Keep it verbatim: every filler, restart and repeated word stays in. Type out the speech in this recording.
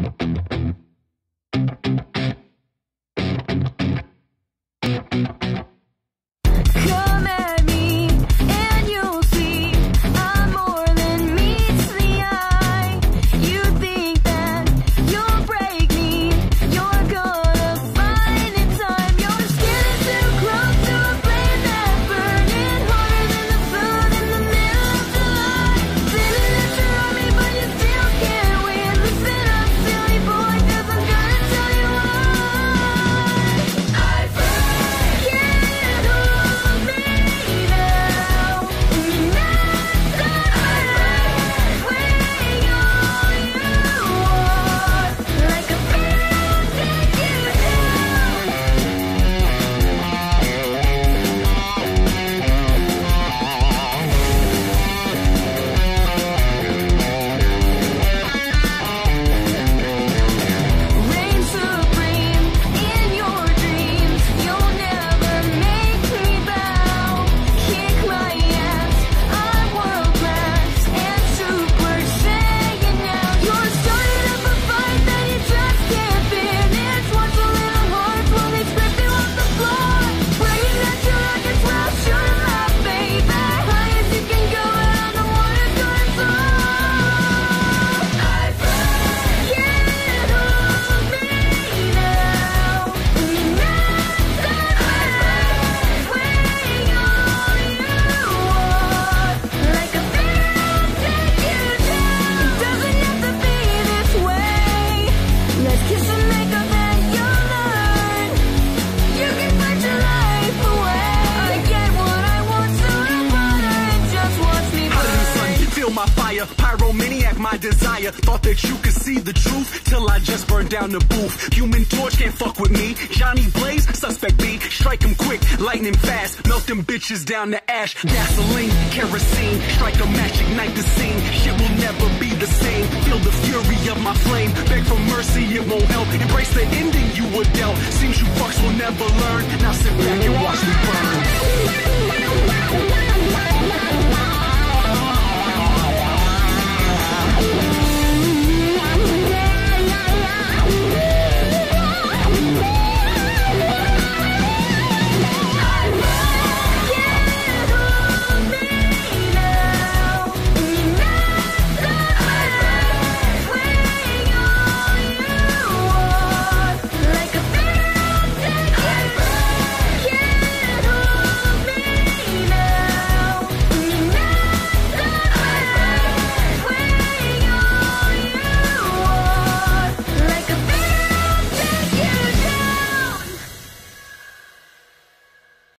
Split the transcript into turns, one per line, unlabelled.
Pyromaniac, my desire. Thought that you could see the truth till I just burned down the booth. Human Torch can't fuck with me. Johnny Blaze, suspect B. Strike him quick, lightning fast. Melt them bitches down to ash. Gasoline, kerosene. Strike a match, ignite the scene. Shit will never be the same. Feel the fury of my flame. Beg for mercy, it won't help. Embrace the ending you were dealt. Seems you fucks will never learn. Now sit back and watch me burn.
We'll be right back.